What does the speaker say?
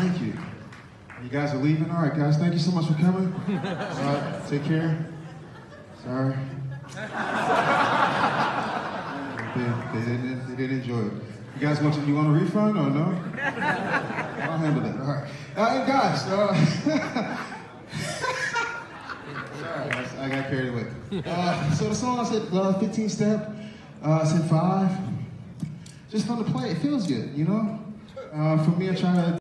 Thank you. You guys are leaving? All right, guys, thank you so much for coming. Take care. Sorry. They didn't enjoy it. You guys you want a refund or no? I'll handle that. All right. And guys, sorry, I got carried away. So the song I said 15 step, I said 5. Just fun to play. It feels good, you know? For me, I try to